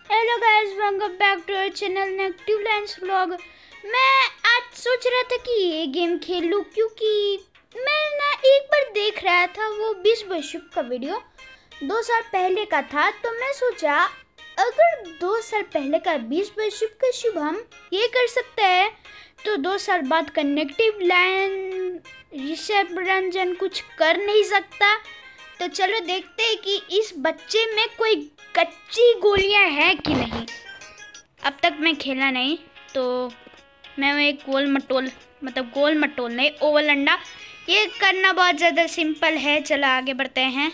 Hello guys, welcome back to our channel negative lines vlog. मैं आज सोच रहा था कि ये गेम खेल लूँ, क्योंकि मैं ना एक बार देख रहा था वो 20 वर्षिप का वीडियो 2 साल पहले का था। तो मैं सोचा अगर 2 साल पहले का 20 वर्षिप का शुभ हम ये कर सकते हैं तो 2 साल बाद का नेगेटिव लाइन ऋषभ रंजन कुछ कर नहीं सकता। तो चलो देखते हैं कि इस बच्चे में कोई कच्ची गोलियां हैं कि नहीं। अब तक मैं खेला नहीं तो मैं एक गोल मटोल नहीं, ओवल अंडा, ये करना बहुत ज़्यादा सिंपल है। चलो आगे बढ़ते हैं।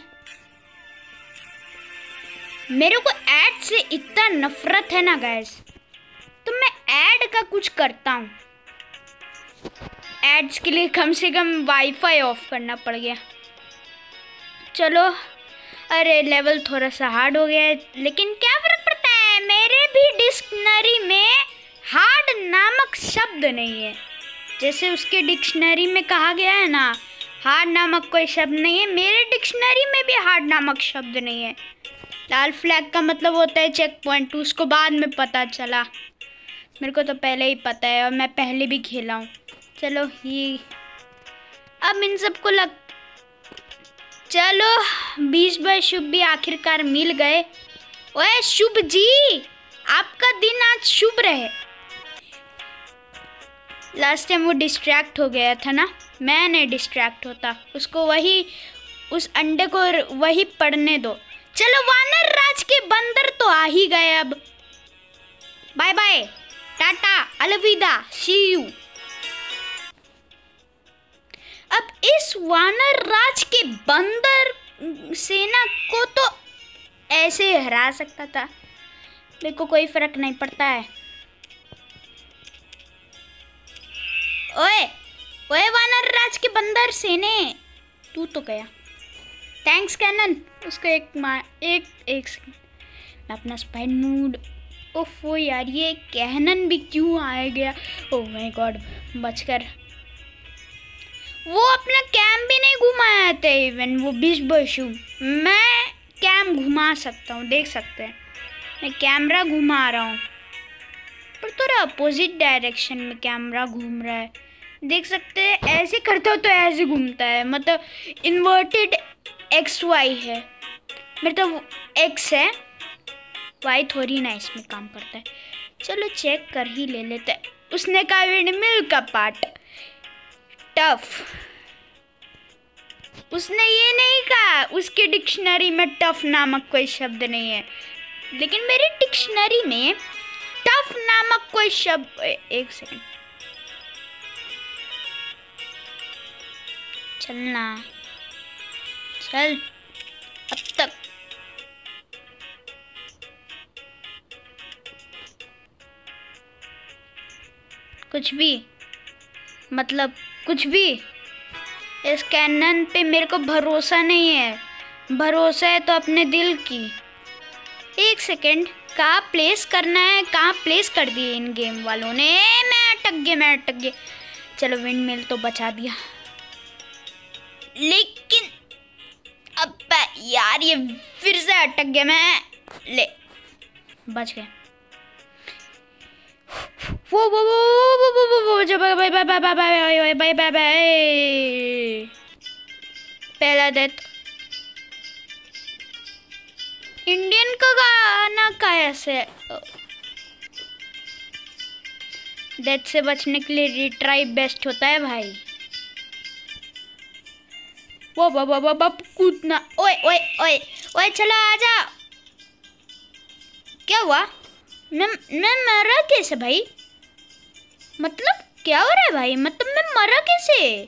मेरे को ऐड से इतना नफरत है ना गाइस, तो मैं ऐड का कुछ करता हूँ। एड्स के लिए कम से कम वाईफाई ऑफ करना पड़ गया। चलो, अरे लेवल थोड़ा सा हार्ड हो गया है, लेकिन क्या फर्क पड़ता है, मेरे भी डिक्शनरी में हार्ड नामक शब्द नहीं है। जैसे उसके डिक्शनरी में कहा गया है ना, हार्ड नामक कोई शब्द नहीं है, मेरे डिक्शनरी में भी हार्ड नामक शब्द नहीं है। लाल फ्लैग का मतलब होता है चेक पॉइंट, उसको बाद में पता चला, मेरे को तो पहले ही पता है और मैं पहले भी खेला हूँ। चलो ये अब इन सबको चलो 20 बार शुभ भी आखिरकार मिल गए। ओए शुभ जी, आपका दिन आज शुभ रहे। लास्ट टाइम वो डिस्ट्रैक्ट हो गया था ना, मैं नहीं डिस्ट्रैक्ट होता, उसको वही उस अंडे को वही पढ़ने दो। चलो वानर राज के बंदर तो आ ही गए। अब बाय बाय, टाटा, अलविदा, सी यू। अब इस वानर राज के बंदर सेना को तो ऐसे हरा सकता था, मेरे को कोई फर्क नहीं पड़ता है। ओए ओए वानर राज के बंदर सेने, तू तो गया। थैंक्स कैनन, उसको एक सेकंड मैं अपना स्पाइड मूड। ओफो यार, ये कैनन भी क्यों आ गया। ओह माय गॉड, बचकर। वो अपना कैम भी नहीं घुमाया था इवन वो 20 वर्षों। मैं कैम घुमा सकता हूँ, देख सकते हैं मैं कैमरा घुमा रहा हूँ, पर थोड़ा अपोजिट डायरेक्शन में कैमरा घूम रहा है, देख सकते हैं। ऐसे करता हो तो ऐसे घूमता है, मतलब इन्वर्टेड XY है, मतलब X है, Y थोड़ी ना इसमें काम करता है। चलो चेक कर ही ले लेते हैं। उसने कहा विंडमिल का पार्ट टफ, उसने ये नहीं कहा उसके डिक्शनरी में टफ नामक कोई शब्द नहीं है, लेकिन मेरी डिक्शनरी में टफ नामक कोई शब्द। एक सेकंड, चलना चल। अब तक कुछ भी, मतलब कुछ भी, इस कैनन पे मेरे को भरोसा नहीं है। भरोसा है तो अपने दिल की। एक सेकेंड, कहाँ प्लेस करना है, कहाँ प्लेस कर दिए इन गेम वालों ने। मैं अटक गया। चलो विंड मिल तो बचा दिया, लेकिन अब यार ये फिर से अटक गया मैं। ले, बच गया। वो bye bye bye bye bye bye bye bye. पहला डेथ। इंडियन का गाना कैसे डेथ से बचने के लिए रिट्राई बेस्ट होता है भाई। वो बाबा कूदना। ओए ओए ओए ओए, चलो आजा। क्या हुआ, मैं मरा कैसे भाई, मतलब क्या हो रहा है भाई, मतलब मैं मरा कैसे।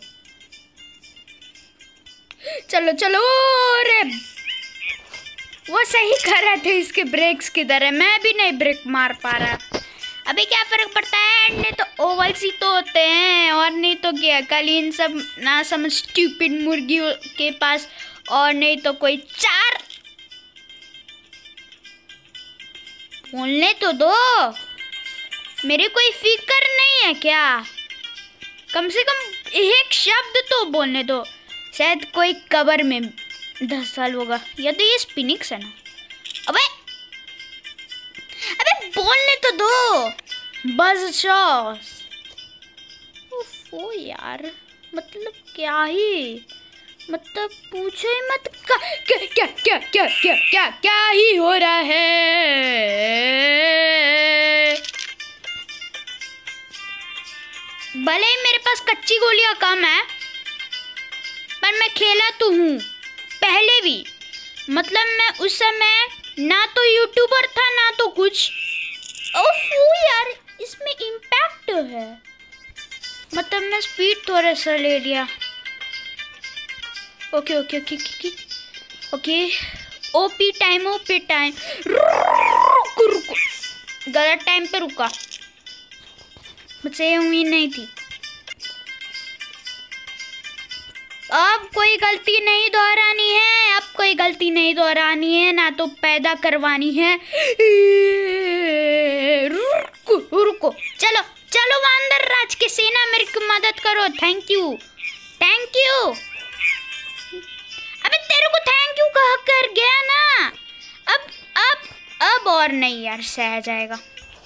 चलो चलो, अरे वो सही कर रहे थे, इसके ब्रेक्स किधर है, मैं भी नहीं ब्रेक मार पा रहा। अभी क्या फर्क पड़ता है, अंडे तो ओवल्स ही तो होते हैं, और नहीं तो क्या। कल इन सब ना समझ स्टूपिड मुर्गियों के पास, और नहीं तो कोई चार बोलने तो दो, मेरी कोई फिक्र नहीं है क्या, कम से कम एक शब्द तो बोलने दो। शायद कोई कबर में 10 साल होगा, या तो ये स्पिनिक्स है ना। अबे बज़ ओ यार, मतलब क्या ही, मतलब पूछो ही मत, क्या क्या क्या क्या क्या क्या क्या क्या ही हो रहा है। भले ही मेरे पास कच्ची गोलियां कम है, पर मैं खेला तो हूँ पहले भी। मतलब मैं उस समय ना तो यूट्यूबर था ना तो कुछ। ओफो यार, इसमें इम्पैक्ट है, मतलब मैं स्पीड थोड़ा सा ले लिया। Okay okay okay okay okay. OP time रुको रुको, गलत टाइम पे रुका, मुझे ये उम्मीद नहीं थी। अब कोई गलती नहीं दोहरानी है, अब कोई गलती नहीं दोहरानी है, ना तो पैदा करवानी है। रुको रुको, चलो चलो वानर राज के सेना, मेरी को मदद करो। Thank you thank you. अबे तेरे को थैंक यू कहा कर गया ना। अब और नहीं यार, सह जाएगा।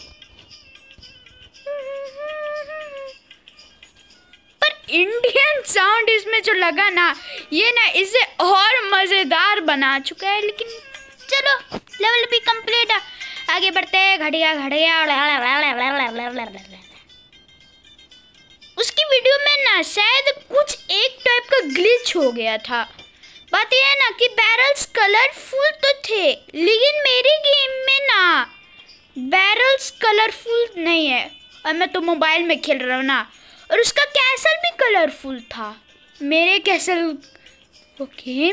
इंडियन साउंड इसमें जो लगा ना, ये ना इसे और मजेदार बना चुका है। लेकिन चलो, लेवल भी कंप्लीट है, आगे बढ़ते हैं। घड़िया घड़िया उसकी वीडियो में ना शायद कुछ एक टाइप का ग्लिच हो गया था। बात यह है ना कि बैरल्स कलरफुल तो थे, लेकिन मेरी गेम में ना बैरल्स कलरफुल नहीं है, और मैं तो मोबाइल में खेल रहा हूँ ना, और उसका कैसल भी कलरफुल था, मेरे कैसल। ओके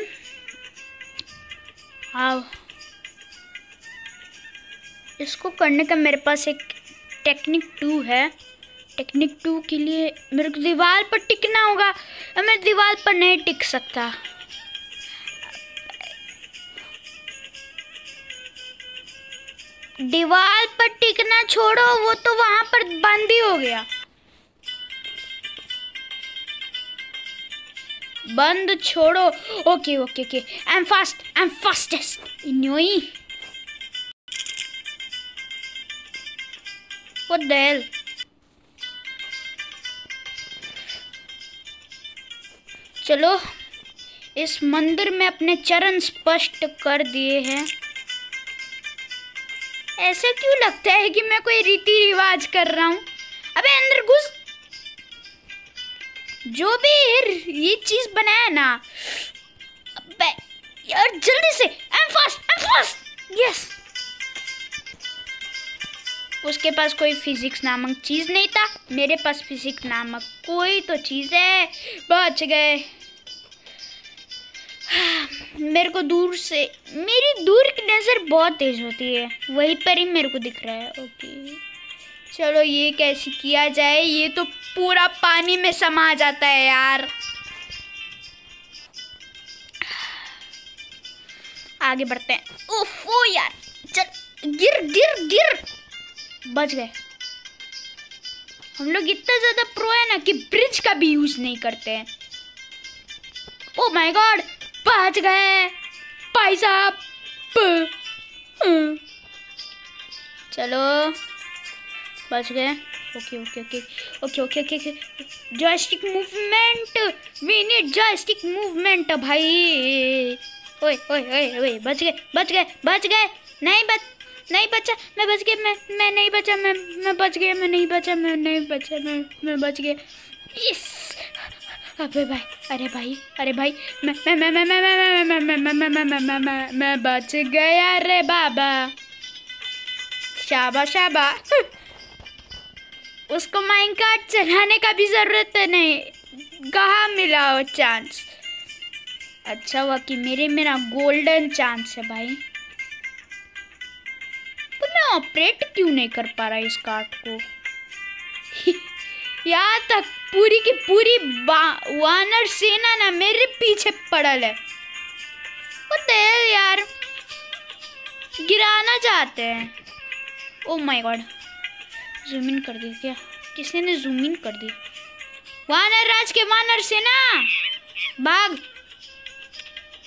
आओ, इसको करने का मेरे पास एक टेक्निक 2 है। टेक्निक 2 के लिए मेरे को दीवार पर टिकना होगा, और मैं दीवार पर नहीं टिक सकता। दीवार पर टिकना छोड़ो, वो तो वहां पर बंद ही हो गया। बंद छोड़ो। Okay okay okay, I am fastest in UE. What the hell. चलो, इस मंदिर में अपने चरण स्पष्ट कर दिए हैं। ऐसे क्यों लगता है कि मैं कोई रीति रिवाज कर रहा हूँ? अबे अंदर घुस। जो भी ये चीज बनाया ना, अबे यार जल्दी से। I am fast yes. उसके पास कोई फिजिक्स नामक चीज नहीं था, मेरे पास फिजिक्स नामक कोई तो चीज है। बच गए। मेरे को दूर से, मेरी दूर की नज़र बहुत तेज होती है, वहीं पर ही मेरे को दिख रहा है। ओके चलो, ये कैसे किया जाए? ये तो पूरा पानी में समा जाता है यार। आगे बढ़ते हैं। ओफो यार, चल गिर गिर गिर। बच गए। हम लोग इतना ज्यादा प्रो है ना कि ब्रिज का भी यूज नहीं करते हैं। ओ माय गॉड, बच गए भाई साहब। चलो बच गए। Okay okay okay okay okay okay okay. Joystick movement, we need joystick movement भाई। ओए ओए ओए ओए, बच गए बच गए बच गए। नहीं बचा, मैं बच गया। मैं नहीं बचा, मैं बच गया। मैं नहीं बचा, मैं नहीं बचा, मैं बच गया। यस। अबे भाई, अरे भाई, मैं बच गया रे बाबा। शाबा शाबा। उसको माइनकार्ट चलाने का भी जरूरत नहीं, कहाँ मिला वो चांस। अच्छा हुआ कि मेरा गोल्डन चांस है भाई। तो मैं ऑपरेट क्यों नहीं कर पा रहा इस कार्ट को? यहाँ तक पूरी की पूरी वानर सेना ना मेरे पीछे पड़ल है। वो तेल यार, गिराना चाहते हैं। Oh my god, zoom in कर दिया क्या? किसी ने जूम इन कर दिया। वानर राज के वानर सेना, भाग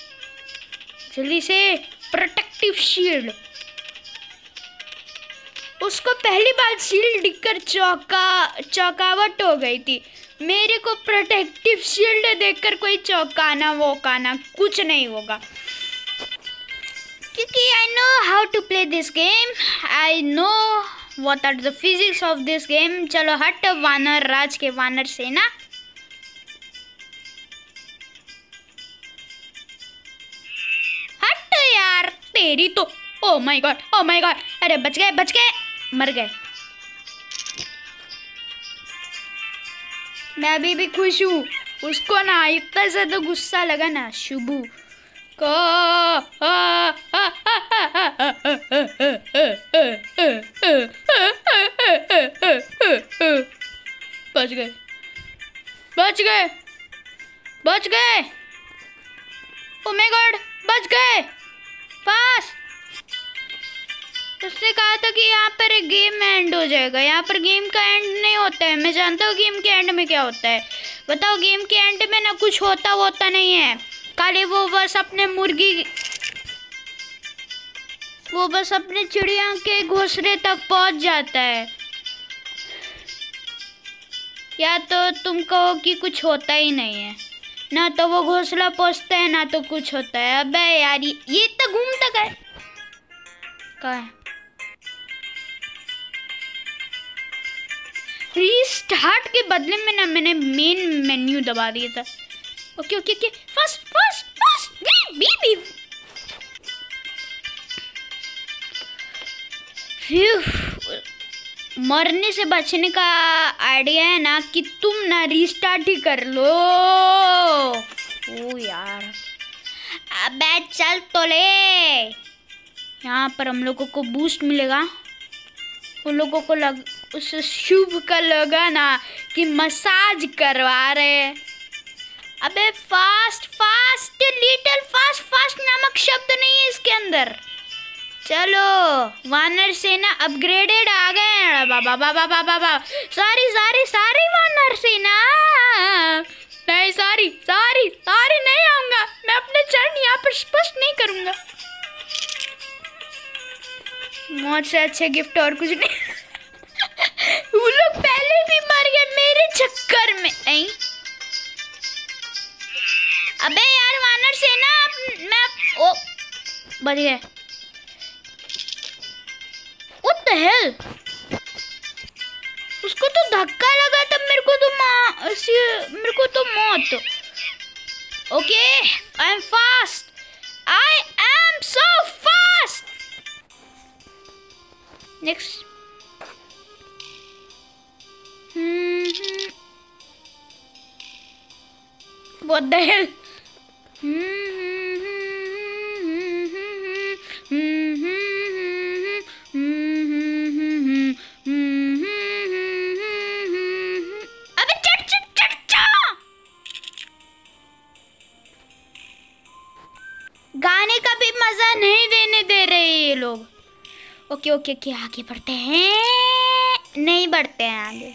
जल्दी से। Protective shield. उसको पहली बार शील्ड दिखकर चौंकावट हो गई थी। मेरे को प्रोटेक्टिव शील्ड देखकर कोई चौंकाना वोकाना कुछ नहीं होगा, क्योंकि I know how to play this game, I know what are the physics of this game. चलो हट वानर राज के वानर सेना। हट यार तेरी तो, oh my god oh my god, अरे बच गए मर गए। मैं अभी भी खुश हूँ। उसको ना इतना ज्यादा गुस्सा लगा ना शुभू को। बच गए ओ माय गॉड, बच गए पास। उसने कहा था कि यहाँ पर गेम एंड हो जाएगा। यहाँ पर गेम का एंड नहीं होता है। मैं जानता हूँ गेम के एंड में क्या होता है। बताओ, गेम के एंड में ना कुछ होता नहीं है। खाली वो बस अपने चिड़िया के घोंसले तक पहुँच जाता है। या तो तुम कहो कि कुछ होता ही नहीं है, ना तो वो घोंसला पहुँचता है ना तो कुछ होता है। अबे यार ये तो घूमता कहाँ है? रीस्टार्ट के बदले में ना मैंने मेन मेन्यू दबा दिया था। ओके फास्ट बी मरने से बचने का आइडिया है ना कि तुम ना रीस्टार्ट ही कर लो। ओ यार अबे चल तो ले। यहाँ पर हम लोगों को बूस्ट मिलेगा। उन लोगों को उस शुभ का लगा ना कि मसाज करवा रहे। अबे फास्ट लिटिल फास्ट नामक शब्द नहीं है इसके अंदर। चलो वानर सेना अपग्रेडेड आ गए। बाबा सारी वानर सेना। नहीं सारी नहीं आऊंगा मैं। अपने चरण यहाँ पर स्पष्ट नहीं करूंगा। मौत से अच्छे गिफ्ट और कुछ नहीं। वो लोग पहले भी मर गए मेरे चक्कर में। अबे यार वानर सेना मैं बच गए। What the hell? उसको तो धक्का लगा तब मेरे को तो मौत। Okay I am fast, I am so fast. Next What the hell? अबे चट गाने का भी मजा नहीं देने दे रहे ये लोग। ओके आगे बढ़ते हैं। नहीं बढ़ते हैं आगे।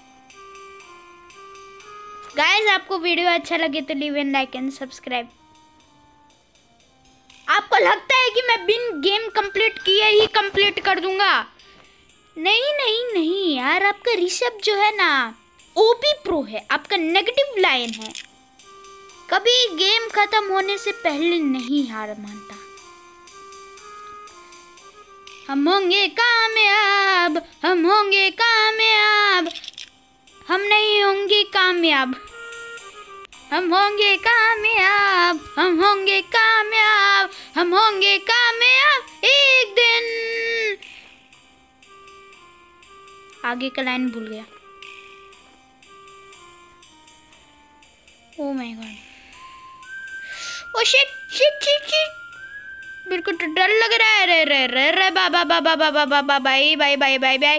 गाइस आपको वीडियो अच्छा लगे तो leave an like and subscribe. आपको लगता है कि मैं बिन गेम कंप्लीट किए ही कंप्लीट कर दूंगा? नहीं यार, आपका ऋषभ जो है ना ओपी प्रो है। आपका नेगेटिव लाइन है, कभी गेम खत्म होने से पहले नहीं हार मानता। हम होंगे कामयाब, हम होंगे कामयाब, हम नहीं होंगे कामयाब, हम होंगे कामयाब, हम होंगे कामयाब, हम होंगे कामयाब एक दिन। आगे का लाइन भूल गया। Oh my god, oh shit मेरे को तो डर लग रहा है। रे बाबा बाय।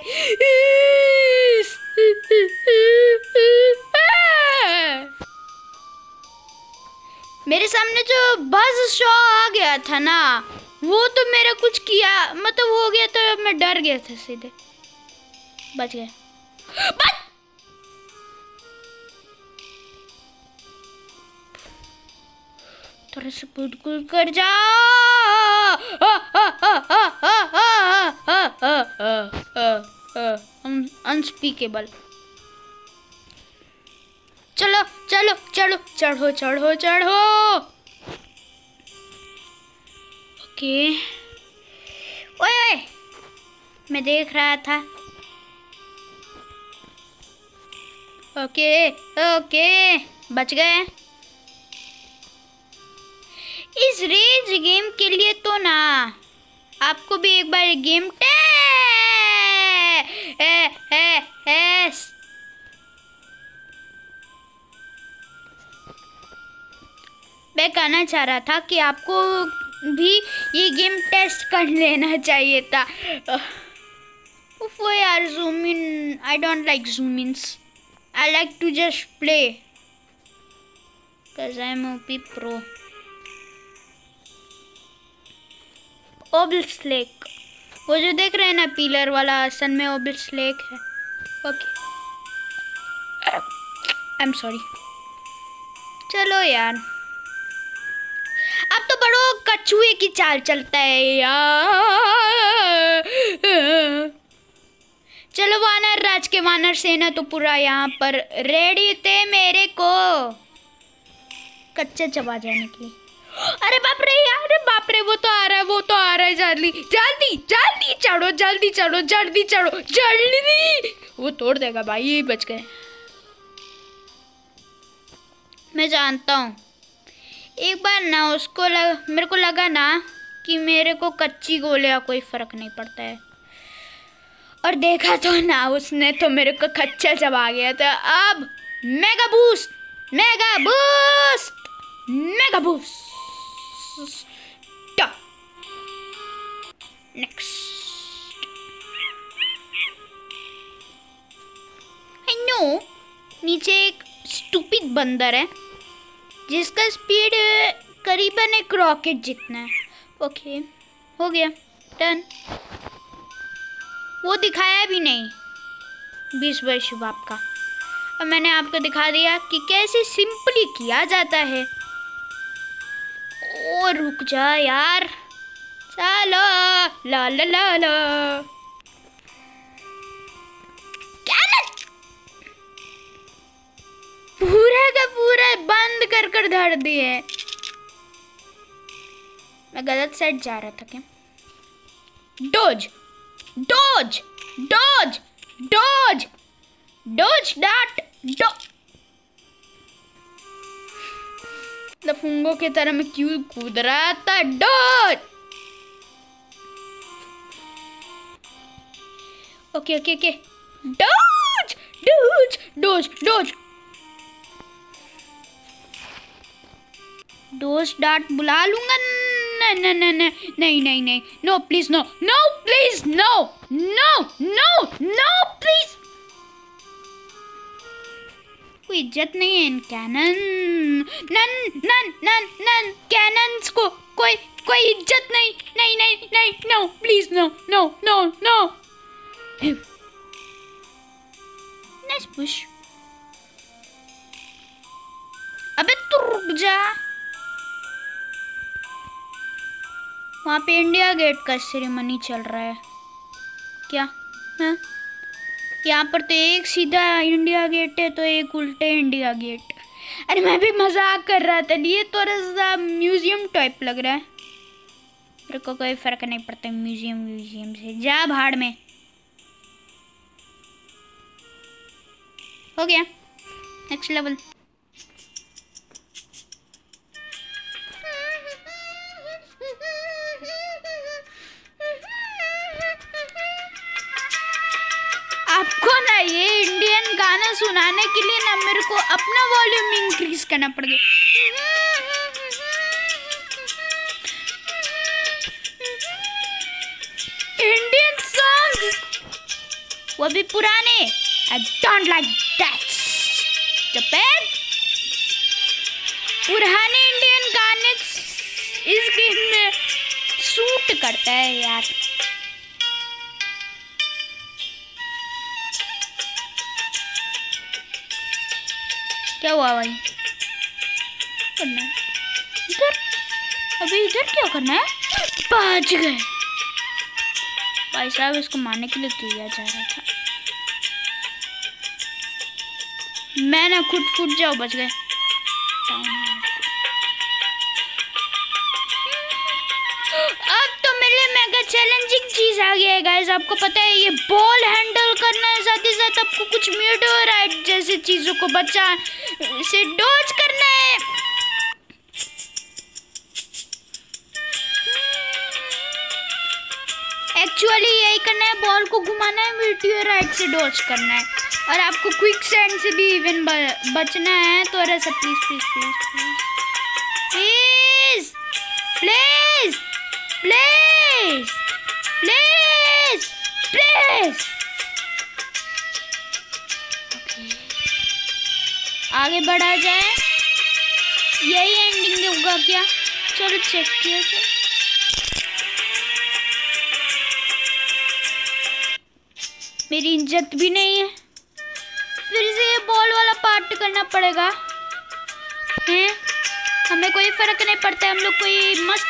मेरे सामने जो बज शो आ गया था ना, वो तो मेरा कुछ किया मतलब हो गया तो मैं डर गया था सीधे। बच गया। थोड़ा सा कूद कर जाओ। अनस्पीकेबल। चलो चलो चलो, चढ़ो चढ़ो चढ़ो। ओके, ओए मैं देख रहा था। ओके ओके, बच गए। इस रेज गेम के लिए तो ना आपको भी एक बार गेम मैं कहना चाह रहा था कि आपको भी ये गेम टेस्ट कर लेना चाहिए था। वो यार zoom in, I don't like zoom ins, I like to just play because I am OP pro. ओब्लिस्लेक, वो जो देख रहे हैं ना पिलर वाला, असल में ओब्लिस्लेक है। Okay, I am sorry. चलो यार, अब तो बड़ो कछुए की चाल चलता है यार। चलो वानर राज के वानर सेना तो पूरा यहाँ पर रेडी थे मेरे को कच्चे चबा जाने के लिए। अरे बाप रे यार, अरे बाप रे, वो तो आ रहा है, वो तो आ रहा है। जल्दी जल्दी जल्दी चढ़ो, जल्दी चढ़ो, जल्दी चढ़ो, जल्दी। वो तोड़ देगा भाई, ये बच गए। मैं जानता हूँ, एक बार ना उसको मेरे को लगा ना कि मेरे को कच्ची गोलियां कोई फर्क नहीं पड़ता है, और देखा तो ना उसने तो मेरे को कच्चा चबा गया था। अब mega boost, mega boost, mega boost. Next, I know नीचे एक स्टूपिड बंदर है जिसका स्पीड करीबन एक रॉकेट जितना है। ओके, हो गया, डन। वो दिखाया भी नहीं 20 वर्ष बाप का, और मैंने आपको दिखा दिया कि कैसे सिंपली किया जाता है। ओ रुक जा यार, चलो ला ला ला ला। पूरा का पूरा बंद कर कर धर दिए। मैं गलत साइड जा रहा था क्या? Dodge dodge dodge dodge dodge डाट डो। लफंगों की तरह मैं क्यों कूद रहा था? Dodge. Okay okay okay, dodge dodge dodge dodge dodge डाट बुला लूंगा। नहीं नहीं नहीं नहीं नहीं नहीं, no please, no no please, no no no no please. कोई इज्जत नहीं है इन कैनन, नन नन नन नन कैनन्स को कोई कोई इज्जत नहीं, नहीं नहीं नहीं, no please, no no no no. Nice push. अबे तू रुक जा। वहाँ पे इंडिया गेट का सेरेमनी चल रहा है क्या? हाँ, यहाँ पर तो एक सीधा इंडिया गेट है तो एक उल्टे इंडिया गेट। अरे मैं भी मजाक कर रहा था, ये थोड़ा सा म्यूजियम टाइप लग रहा है। मेरे को कोई फर्क नहीं पड़ता म्यूजियम से, जा भाड़ में। हो गया, नेक्स्ट लेवल। आपको ना ये इंडियन गाना सुनाने के लिए ना मेरे को अपना वॉल्यूम इंक्रीज करना पड़ गया। इंडियन सॉन्ग्स, वो भी पुराने। I don't like that. Japan, पुराने इंडियन गाने इस गेम में सूट करता है यार। क्या हुआ भाई? करना है इधर, अभी इधर क्या करना है? बच गए भाई साहब, इसको मारने के लिए किया जा रहा था। मैं ना खुद फूट जाओ, बच गए। अब तो मेरे मेगा चैलेंजिंग चीज आ गया है गाइस। आपको पता है ये बॉल हैंडल करना है, साथ ही साथ आपको कुछ मीटोराइट जैसे चीजों को बचा से डॉज करना है। एक्चुअली यही करना है, बॉल को घुमाना है, मीटोराइट से डॉज करना है, और आपको क्विक सैंड से भी इवन बचना है। तो ऐसा please please please please please please please please आगे बढ़ा जाए। यही एंडिंग होगा क्या? चलो चेक किया जाए। मेरी इज्जत भी नहीं है, फिर से ये बॉल वाला पार्ट करना पड़ेगा। हैं? हमें कोई फर्क नहीं पड़ता, हम लोग कोई मस्त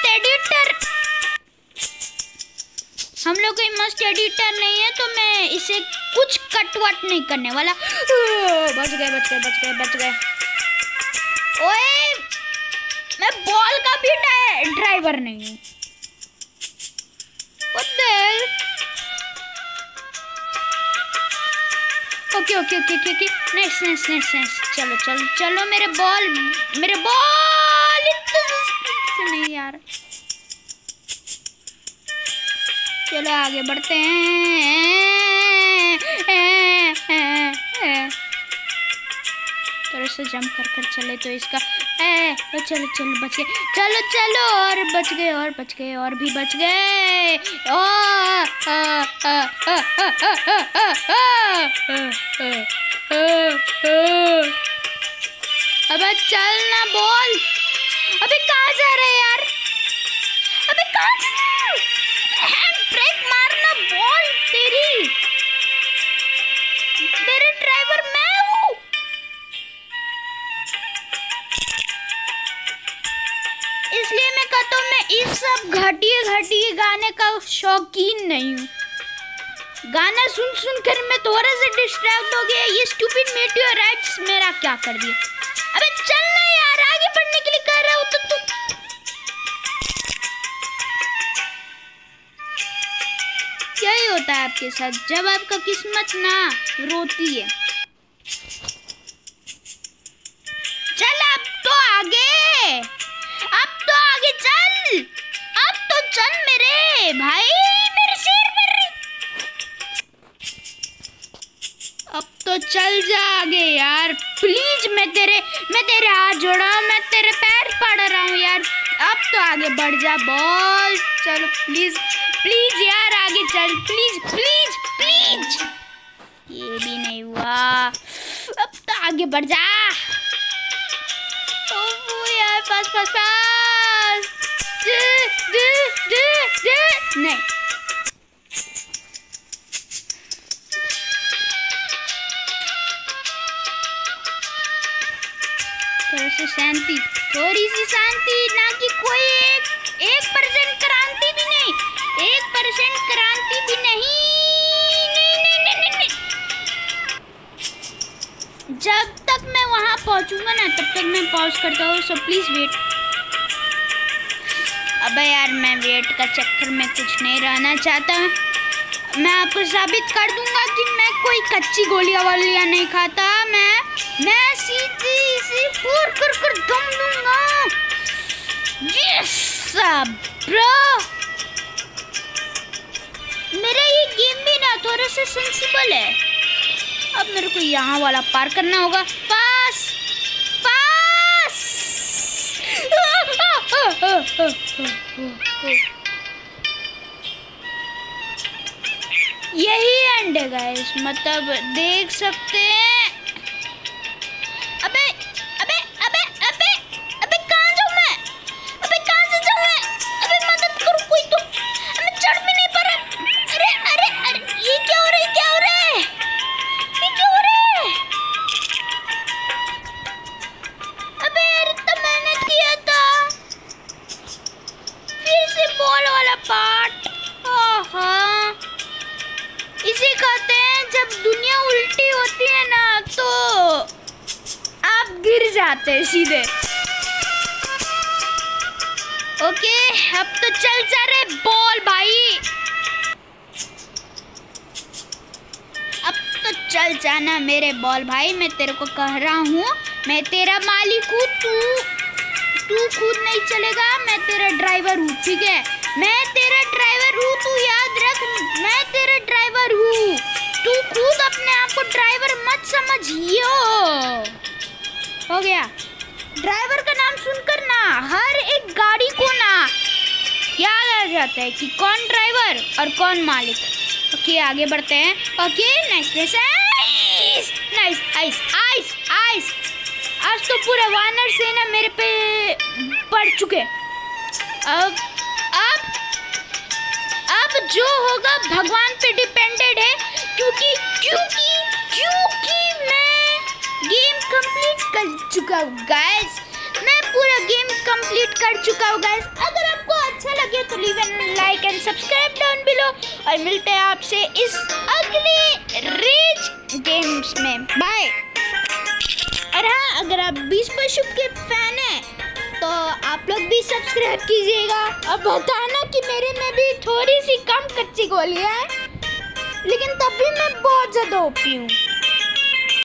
नहीं है, तो मैं इसे कुछ कटवट नहीं करने वाला। बच गए। ओए, मैं बॉल का भी ड्राइवर नहीं हूँ। What the hell? Okay nice. चलो मेरे बॉल से नहीं यार। चलो आगे बढ़ते हैं। थोड़ा सा जंप कर चले तो इसका चलो बच गए। चलो और बच गए और भी बच गए। अबे चल ना बॉल, अबे कहाँ जा रहे हैं यार? अबे कहाँ जा रहे हो? हैंड ब्रेक मारना बॉल तेरी। मेरे ड्राइवर मैं हूँ। इसलिए मैं कहता हूँ, मैं इस सब घटिया गाने का शौकीन नहीं हूँ। गाना सुन कर मैं थोड़ा सा डिस्ट्रैक्ट हो गया। ये स्टूपिड मीटोराइट्स मेरा क्या कर दिया। अबे चलना यार, आगे बढ़ने के लिए कह रहा हूँ तो तू। क्या ही होता है आपके साथ जब आपका किस्मत ना रोती है। चल अब तो आगे चल मेरे भाई, मेरे सिर पर। अब तो चल जा आगे यार प्लीज। मैं तेरे हाथ जोड़ा हूँ, मैं तेरे पैर पड़ रहा हूँ यार। अब तो आगे बढ़ जा बॉल। चलो प्लीज यार आगे चल, प्लीज। ये भी नहीं हुआ, अब तो आगे बढ़ जा। ओह यार फास्ट। नहीं थोड़ी सी शांति, ना कि कोई 1% क्रांति भी नहीं। 1% क्रांति भी नहीं। जब तक मैं वहां पहुंचूंगा ना, तब तक मैं पॉज करता हूँ। So please wait. अबे यार मैं वेट का चक्कर में कुछ नहीं रहना चाहता। मैं आपको साबित कर दूंगा कि मैं कोई कच्ची गोलियां वालियां नहीं खाता। मैं सीधी पूर कर दम दूंगा। Yes bro. मेरा ये गेम भी ना थोड़ा सा सेंसिबल है। अब मेरे को यहाँ वाला पार करना होगा। पास यही एंड है गाइस, मतलब देख सकते हैं। अबे कहाँ जाऊँ मैं? अबे कहाँ से जाऊँ मैं? अबे मदद करो कोई तो। अबे चढ़ भी नहीं पा रहा। अरे ये क्या हो रहा है? अबे यार इतना मेहनत किया था, फिर से बॉल वाला पार्ट। इसे कहते हैं जब दुनिया उल्टी होती है ना, आते हैं सीधे। ओके अब तो चल जा रे बॉल भाई, अब तो चल जाना मेरे बॉल भाई। मैं तेरे को कह रहा हूँ, मैं तेरा मालिक हूँ, तू खुद नहीं चलेगा, मैं तेरा ड्राइवर हूँ, ठीक है? मैं तेरा ड्राइवर हूँ, तू याद रख, मैं तेरा ड्राइवर हूँ। तू खुद अपने आप को ड्राइवर मत समझियो। हो गया? ड्राइवर का नाम सुनकर ना हर एक गाड़ी को ना याद आ जाता है कि कौन ड्राइवर और कौन मालिक। ओके आगे बढ़ते हैं। Okay nice nice nice ice ice ice. आज तो पूरा वानर सेना मेरे पे पड़ चुके। अब जो होगा भगवान पे डिपेंडेड है, क्योंकि मैं गेम कंप्लीट कर चुका हूँ गाइस। मैं पूरा गेम कंप्लीट कर चुका हूँ गाइस। अगर आपको अच्छा लगे तो leave an like and subscribe down below, और मिलते हैं आपसे इस अगले रेज गेम्स में। बाय। और हाँ, अगर आप 20 पशु के फैन हैं तो आप लोग भी सब्सक्राइब कीजिएगा। अब बताना कि मेरे में भी थोड़ी सी कम कच्ची गोलियां है, लेकिन तब भी मैं बहुत ज़्यादा ओपी हूँ।